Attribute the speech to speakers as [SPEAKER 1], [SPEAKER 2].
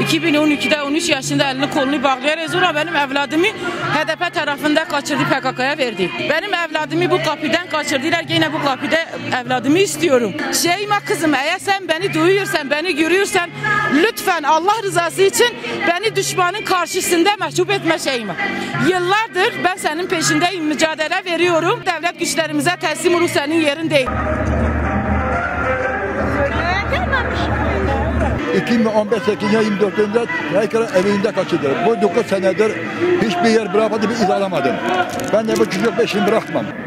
[SPEAKER 1] 2012'de 13 yaşında elini kolunu bağlayarak sonra benim evladımı HDP tarafında kaçırdı, PKK'ya verdi. Benim evladımı bu kapıdan kaçırdılar. Yine bu kapıda evladımı istiyorum. Şeyma kızım, eğer sen beni duyuyorsan, beni görüyorsan lütfen Allah rızası için beni düşmanın karşısında mahcup etme Şeyma. Yıllardır ben senin peşindeyim, mücadele veriyorum. Devlet güçlerimize teslim olur, senin yerin değil.
[SPEAKER 2] 2015 24'ünde tekrar evinde kaçırdı. Bu 9 senedir hiçbir yer bırakmadı, bir iz alamadım. Ben de bu çocuk peşini bırakmam.